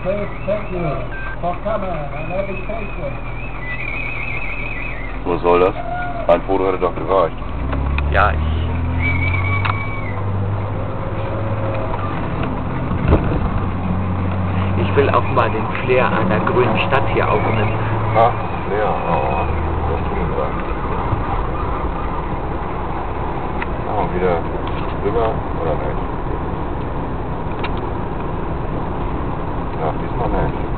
Please, thank you for coming and every station. Was soll das? Ein Foto hätte doch gereicht. Ja, ich will auch mal den Flair einer grünen Stadt hier aufnehmen. Ach, ja, oh, das tun wir. Oh, wieder drüber oder nicht? Ach, diesmal nicht.